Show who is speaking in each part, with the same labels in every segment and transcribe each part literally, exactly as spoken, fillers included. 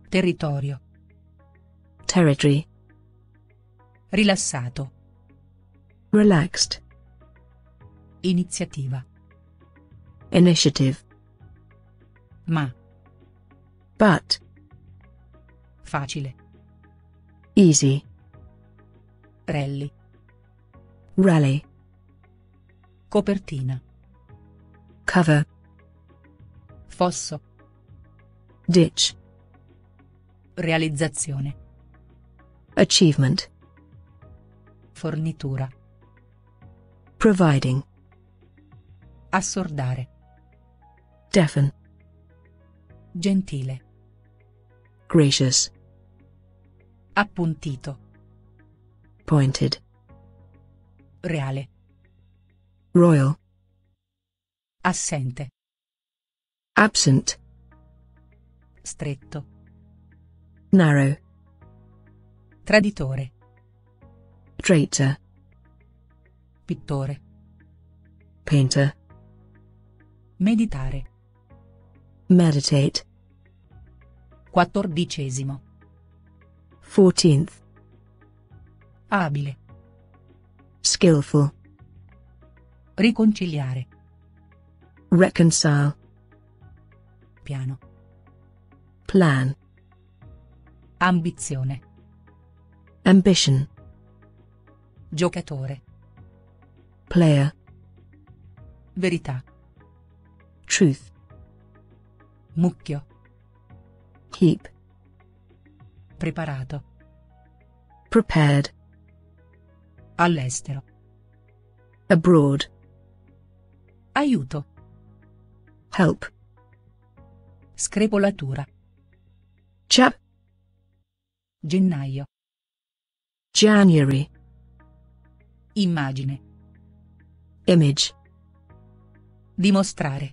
Speaker 1: Territorio.
Speaker 2: Territory.
Speaker 1: Rilassato.
Speaker 2: Relaxed.
Speaker 1: Iniziativa.
Speaker 2: Initiative.
Speaker 1: Ma.
Speaker 2: But.
Speaker 1: Facile.
Speaker 2: Easy.
Speaker 1: Rally.
Speaker 2: Rally.
Speaker 1: Copertina.
Speaker 2: Cover.
Speaker 1: Fosso.
Speaker 2: Ditch.
Speaker 1: Realizzazione.
Speaker 2: Achievement.
Speaker 1: Fornitura.
Speaker 2: Providing.
Speaker 1: Assordare.
Speaker 2: Deafen.
Speaker 1: Gentile.
Speaker 2: Gracious.
Speaker 1: Appuntito.
Speaker 2: Pointed.
Speaker 1: Reale.
Speaker 2: Royal.
Speaker 1: Assente.
Speaker 2: Absent.
Speaker 1: Stretto.
Speaker 2: Narrow.
Speaker 1: Traditore.
Speaker 2: Traitor.
Speaker 1: Pittore.
Speaker 2: Painter.
Speaker 1: Meditare.
Speaker 2: Meditate.
Speaker 1: Quattordicesimo.
Speaker 2: Fourteenth.
Speaker 1: Abile.
Speaker 2: Skillful.
Speaker 1: Riconciliare.
Speaker 2: Reconcile.
Speaker 1: Piano.
Speaker 2: Plan.
Speaker 1: Ambizione.
Speaker 2: Ambition.
Speaker 1: Giocatore.
Speaker 2: Player.
Speaker 1: Verità.
Speaker 2: Truth.
Speaker 1: Mucchio.
Speaker 2: Heap.
Speaker 1: Preparato.
Speaker 2: Prepared.
Speaker 1: All'estero.
Speaker 2: Abroad.
Speaker 1: Aiuto.
Speaker 2: Help.
Speaker 1: Screpolatura.
Speaker 2: Chap.
Speaker 1: Gennaio.
Speaker 2: January.
Speaker 1: Immagine.
Speaker 2: Image.
Speaker 1: Dimostrare.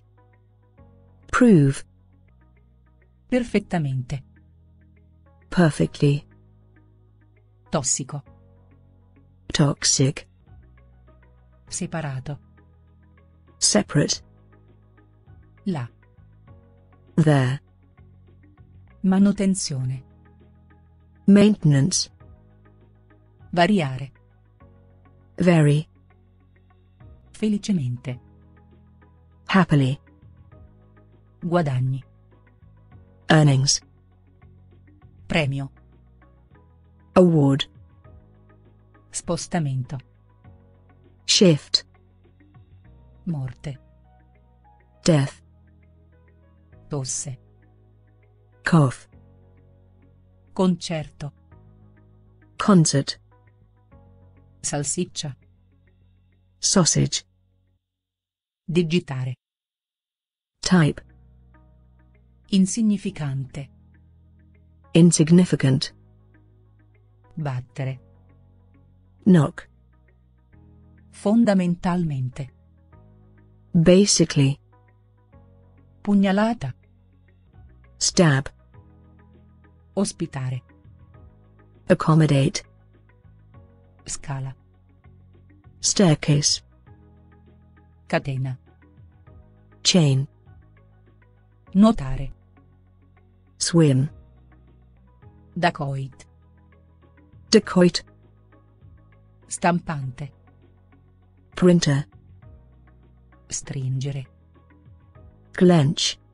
Speaker 2: Prove.
Speaker 1: Perfettamente.
Speaker 2: Perfectly.
Speaker 1: Tossico.
Speaker 2: Toxic.
Speaker 1: Separato.
Speaker 2: Separate.
Speaker 1: Là.
Speaker 2: There.
Speaker 1: Manutenzione.
Speaker 2: Maintenance.
Speaker 1: Variare.
Speaker 2: Vary.
Speaker 1: Felicemente.
Speaker 2: Happily.
Speaker 1: Guadagni.
Speaker 2: Earnings.
Speaker 1: Premio.
Speaker 2: Award.
Speaker 1: Spostamento.
Speaker 2: Shift.
Speaker 1: Morte.
Speaker 2: Death.
Speaker 1: Tosse.
Speaker 2: Cough.
Speaker 1: Concerto.
Speaker 2: Concert.
Speaker 1: Salsiccia.
Speaker 2: Sausage.
Speaker 1: Digitare.
Speaker 2: Type.
Speaker 1: Insignificante.
Speaker 2: Insignificant.
Speaker 1: Battere.
Speaker 2: Knock.
Speaker 1: Fondamentalmente.
Speaker 2: Basically.
Speaker 1: Pugnalata.
Speaker 2: Stab.
Speaker 1: Ospitare.
Speaker 2: Accommodate.
Speaker 1: Scala.
Speaker 2: Staircase.
Speaker 1: Catena.
Speaker 2: Chain.
Speaker 1: Nuotare.
Speaker 2: Swim.
Speaker 1: Dacoit.
Speaker 2: Dacoit.
Speaker 1: Stampante.
Speaker 2: Printer.
Speaker 1: Stringere.
Speaker 2: Clench.